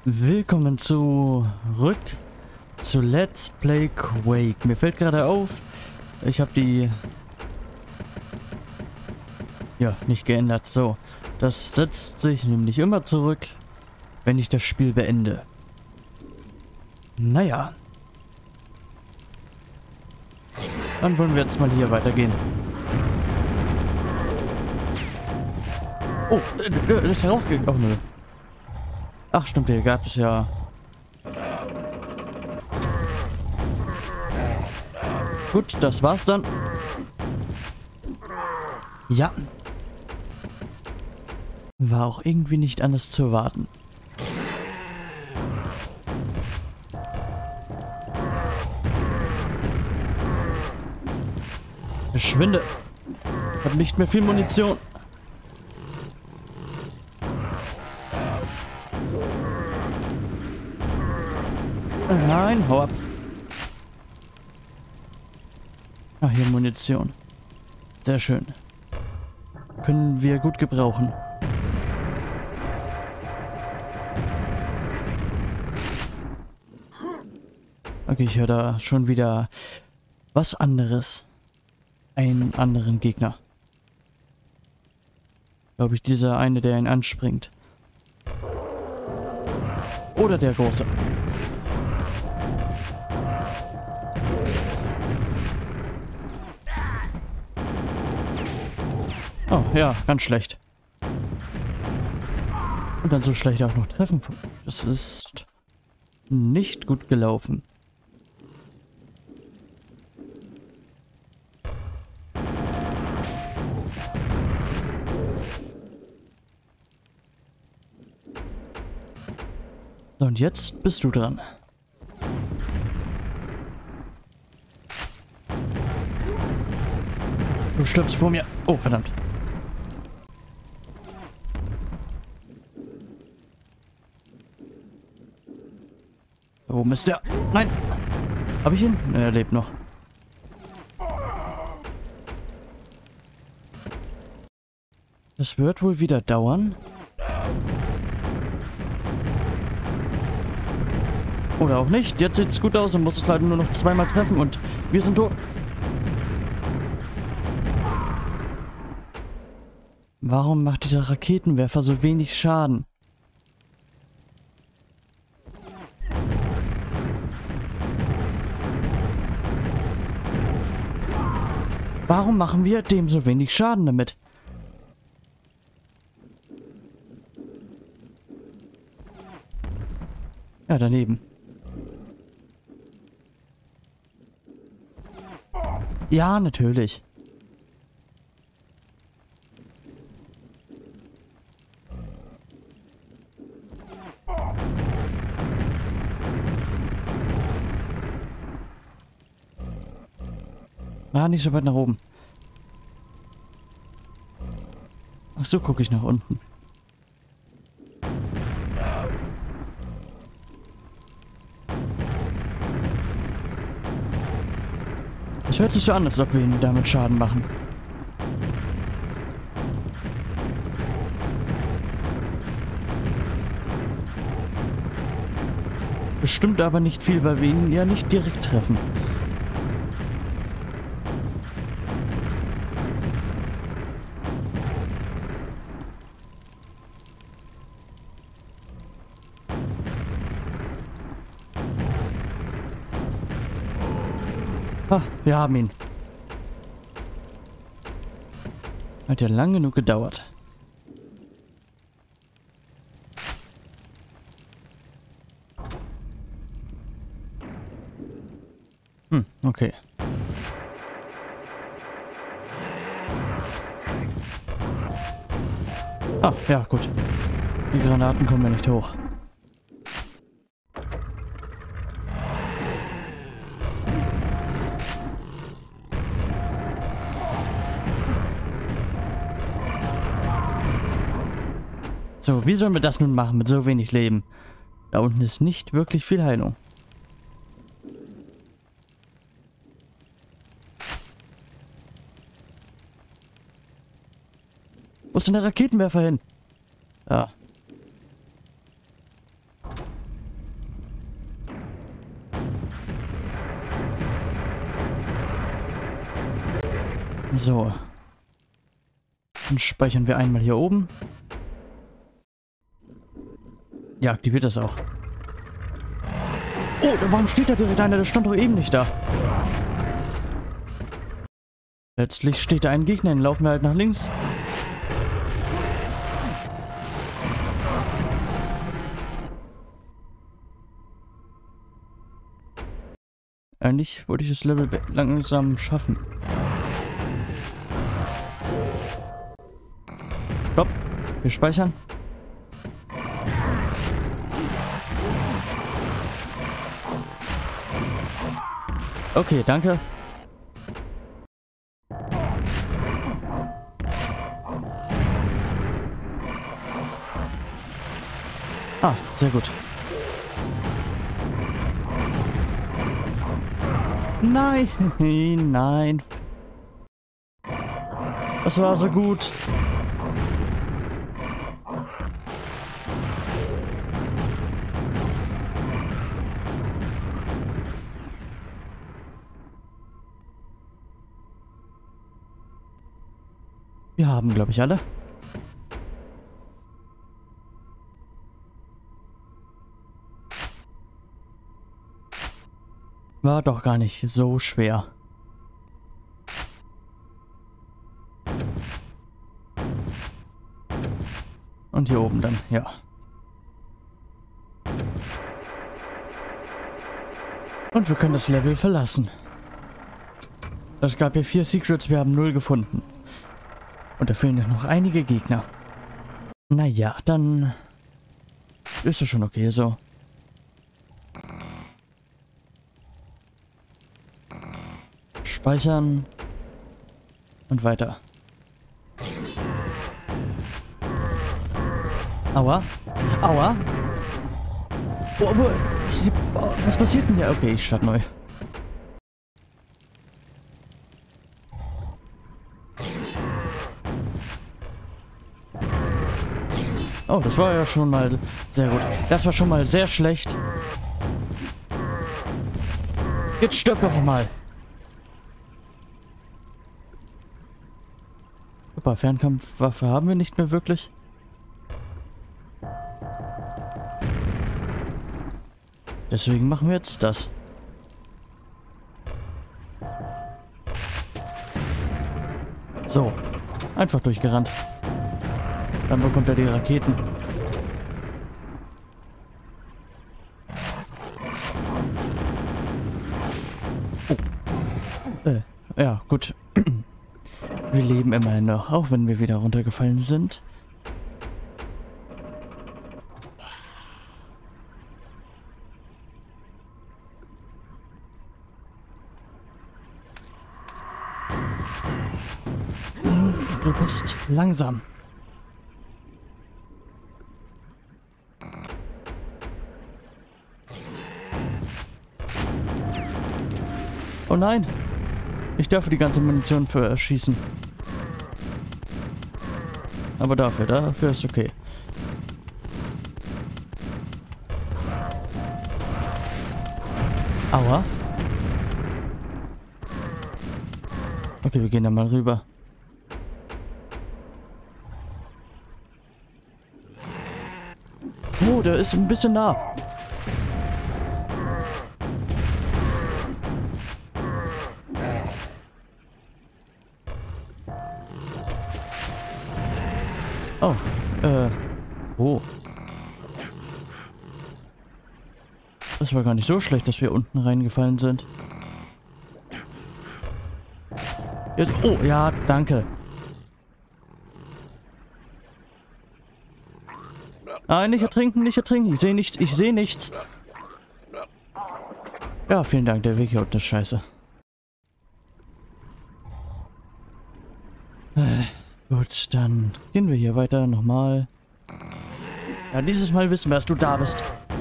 Willkommen zurück zu Let's Play Quake. Mir fällt gerade auf, ich habe die nicht geändert. So, das setzt sich nämlich immer zurück, wenn ich das Spiel beende. Naja. Dann wollen wir jetzt mal hier weitergehen. Oh, das ist herausgegangen. Oh, nö. Ach, stimmt, hier gab es ja... Gut, das war's dann. Ja. War auch irgendwie nicht anders zu erwarten. Verschwinde. Ich habe nicht mehr viel Munition. Nein, hau ab. Ah, hier Munition. Sehr schön. Können wir gut gebrauchen. Okay, ich höre da schon wieder was anderes. Einen anderen Gegner. Glaube ich, dieser eine, der ihn anspringt. Oder der große. Oh, ja, ganz schlecht. Und dann so schlecht auch noch treffen. Das ist nicht gut gelaufen. So, und jetzt bist du dran. Du stirbst vor mir. Oh, verdammt. Da oben ist der. Nein. Hab ich ihn? Er lebt noch. Das wird wohl wieder dauern. Oder auch nicht. Jetzt sieht es gut aus und muss es leider nur noch zweimal treffen und wir sind tot. Warum macht dieser Raketenwerfer so wenig Schaden? Warum machen wir dem so wenig Schaden damit? Ja, daneben. Ja, natürlich. Ah, nicht so weit nach oben. Ach so, gucke ich nach unten. Es hört sich so an, als ob wir ihnen damit Schaden machen. Bestimmt aber nicht viel, weil wir ihn ja nicht direkt treffen. Ah, wir haben ihn. Hat ja lang genug gedauert. Okay. Ah, ja, gut. Die Granaten kommen ja nicht hoch. So, wie sollen wir das nun machen mit so wenig Leben? Da unten ist nicht wirklich viel Heilung. Wo ist denn der Raketenwerfer hin? Ja. So. Dann speichern wir einmal hier oben. Ja, aktiviert das auch. Oh, warum steht da direkt einer? Der stand doch eben nicht da. Letztlich steht da ein Gegner, dann laufen wir halt nach links. Eigentlich wollte ich das Level langsam schaffen. Stopp. Wir speichern. Okay, danke. Ah, sehr gut. Nein, nein. Das war so gut. Wir haben, glaube ich, alle. War doch gar nicht so schwer. Und hier oben dann, ja. Und wir können das Level verlassen. Es gab hier 4 Secrets, wir haben 0 gefunden. Und da fehlen ja noch einige Gegner. Naja, dann ist es schon okay so. Speichern. Und weiter. Aua. Aua. Was passiert denn hier? Okay, ich starte neu. Oh, das war ja schon mal sehr gut. Das war schon mal sehr schlecht. Jetzt stirb doch mal. Super, Fernkampfwaffe haben wir nicht mehr wirklich. Deswegen machen wir jetzt das. So. Einfach durchgerannt. Dann bekommt er die Raketen. Oh. Ja, gut. Wir leben immerhin noch, auch wenn wir wieder runtergefallen sind. Du bist langsam. Oh nein! Ich darf die ganze Munition für erschießen. Aber dafür ist okay. Aua. Okay, wir gehen da mal rüber. Oh, der ist ein bisschen nah. Oh, oh. Das war gar nicht so schlecht, dass wir unten reingefallen sind. Jetzt, oh, ja, danke. Nein, nicht ertrinken, nicht ertrinken. Ich sehe nichts, ich sehe nichts. Ja, vielen Dank, der Weg hier unten ist scheiße. Gut, dann gehen wir hier weiter nochmal. Ja, dieses Mal wissen wir, dass du da bist.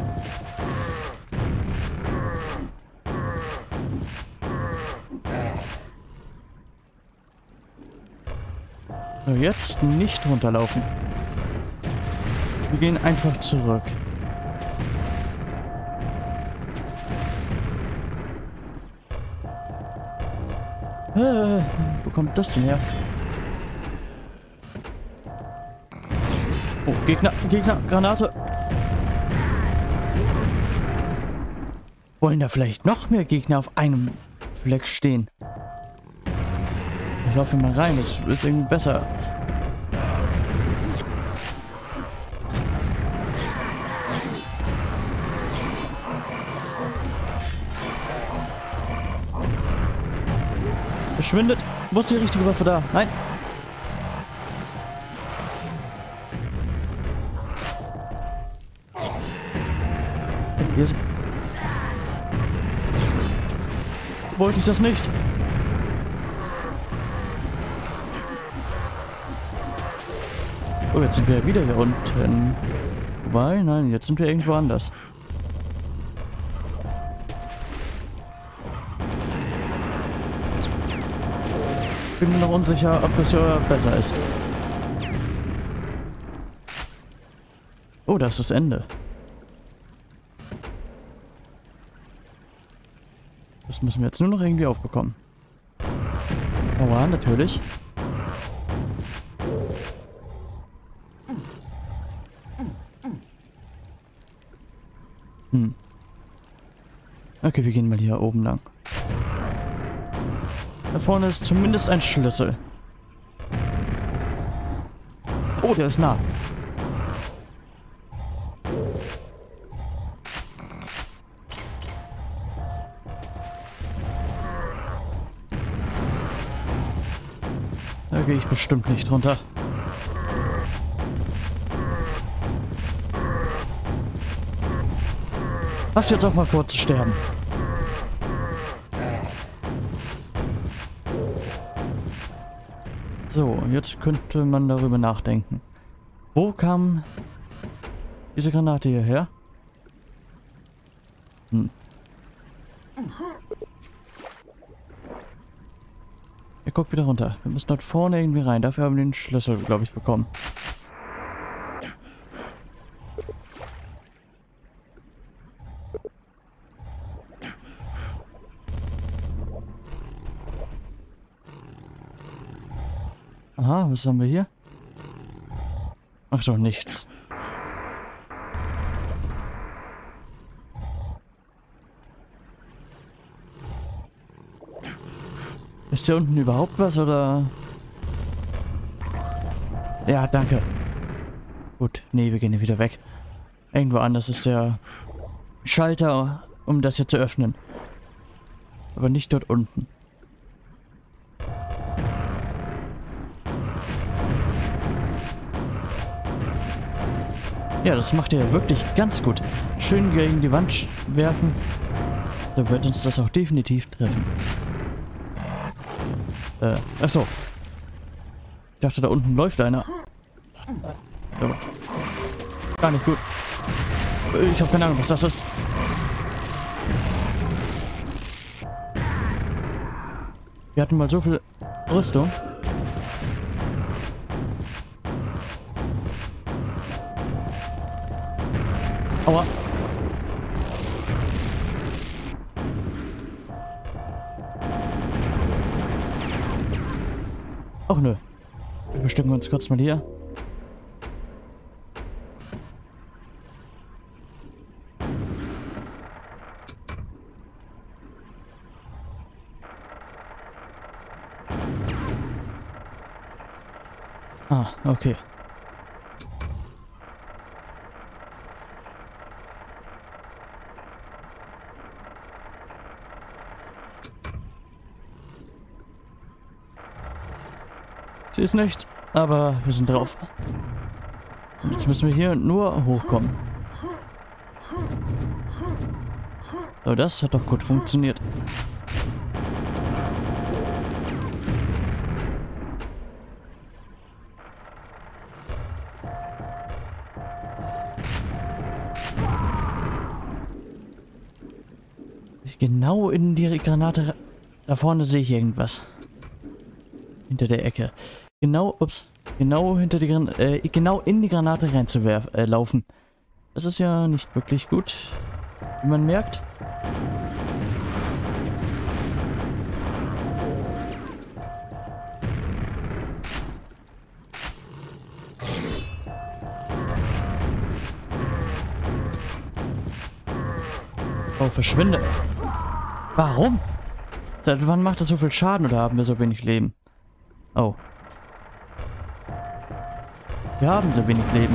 So, jetzt nicht runterlaufen. Wir gehen einfach zurück. kommt das denn her? Oh, Gegner, Gegner, Granate. Wollen da vielleicht noch mehr Gegner auf einem Fleck stehen? Ich laufe mal rein, das ist irgendwie besser. Verschwindet. Wo ist die richtige Waffe da? Nein. Hier ist... Wollte ich das nicht? Oh, jetzt sind wir wieder hier unten. Wobei, nein, jetzt sind wir irgendwo anders. Ich bin mir noch unsicher, ob das ja besser ist. Oh, das ist das Ende. Das müssen wir jetzt nur noch irgendwie aufbekommen. Aua, natürlich. Okay, wir gehen mal hier oben lang. Da vorne ist zumindest ein Schlüssel. Oh, der ist nah. Da gehe ich bestimmt nicht runter. Hast jetzt auch mal vor zu sterben. So, jetzt könnte man darüber nachdenken. Wo kam diese Granate hierher? Er guckt wieder runter. Wir müssen dort vorne irgendwie rein. Dafür haben wir den Schlüssel, glaube ich, bekommen. Aha, was haben wir hier? Ach so, nichts. Ist hier unten überhaupt was, oder? Ja, danke. Gut, nee, wir gehen hier wieder weg. Irgendwo anders ist der Schalter, um das hier zu öffnen. Aber nicht dort unten. Ja, das macht er wirklich ganz gut. Schön gegen die Wand werfen. Da wird uns das auch definitiv treffen. Achso. Ich dachte, da unten läuft einer. Aber gar nicht gut. Ich habe keine Ahnung, was das ist. Wir hatten mal so viel Rüstung. Aua. Ach nö. Wir verstecken uns kurz mal hier. Ah, okay. Sie ist nicht, aber wir sind drauf. Und jetzt müssen wir hier nur hochkommen. So, das hat doch gut funktioniert. Genau in die Granate... Da vorne sehe ich irgendwas. Hinter der Ecke. Genau, ups. Genau hinter die genau in die Granate laufen. Das ist ja nicht wirklich gut. Wie man merkt. Oh, verschwinde. Warum? Seit wann macht das so viel Schaden oder haben wir so wenig Leben? Oh. Wir haben so wenig Leben.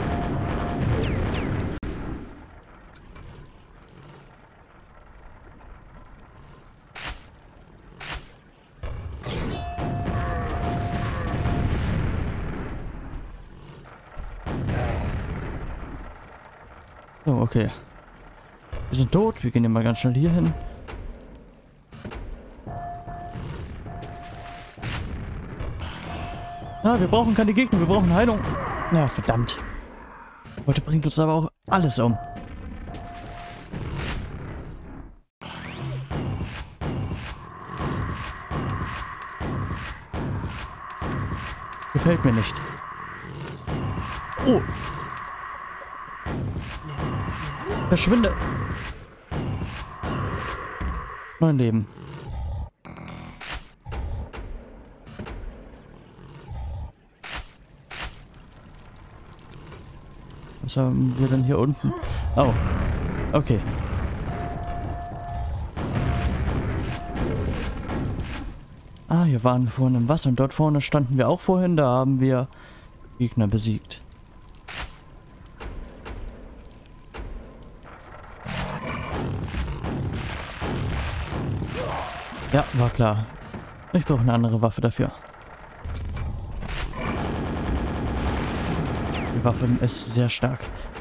Oh, okay. Wir sind tot. Wir gehen hier mal ganz schnell hier hin. Ah, wir brauchen keine Gegner. Wir brauchen Heilung. Ja, verdammt. Heute bringt uns aber auch alles um. Gefällt mir nicht. Oh. Verschwinde. 9 Leben. Was haben wir denn hier unten? Oh. Okay. Ah, hier waren wir vorhin im Wasser und dort vorne standen wir auch vorhin. Da haben wir Gegner besiegt. Ja, war klar. Ich brauche eine andere Waffe dafür. Die Waffe ist sehr stark.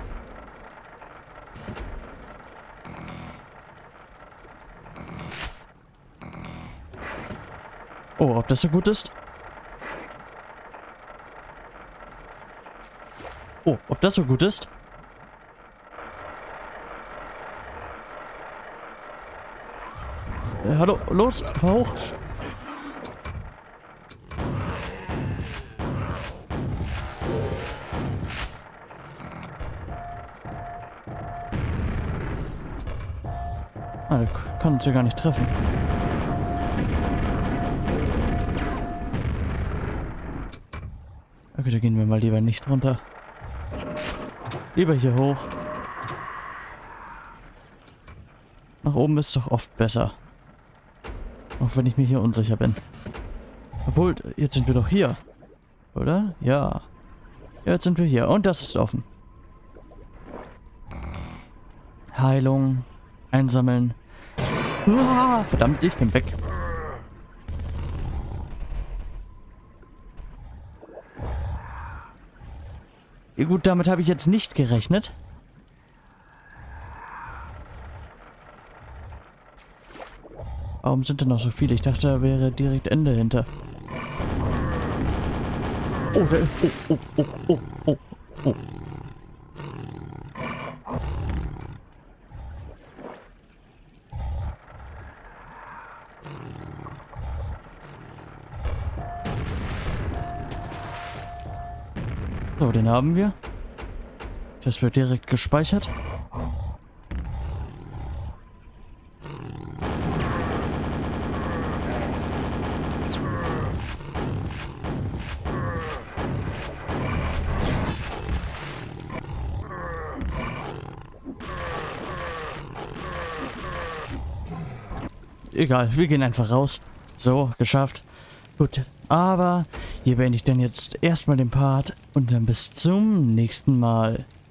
Oh, ob das so gut ist? Oh, ob das so gut ist? Hallo, los, fahr hoch. Ah, der kann uns ja gar nicht treffen. Okay, da gehen wir mal lieber nicht runter. Lieber hier hoch. Nach oben ist doch oft besser. Auch wenn ich mir hier unsicher bin. Obwohl, jetzt sind wir doch hier. Oder? Ja. Jetzt sind wir hier. Und das ist offen. Heilung. Einsammeln. Uah, verdammt, ich bin weg. Ja, gut, damit habe ich jetzt nicht gerechnet. Warum sind denn noch so viele? Ich dachte, da wäre direkt Ende hinter. Oh, oh. So, den haben wir. Das wird direkt gespeichert. Egal, wir gehen einfach raus. So, geschafft. Gut, aber hier beende ich dann jetzt erstmal den Part und dann bis zum nächsten Mal.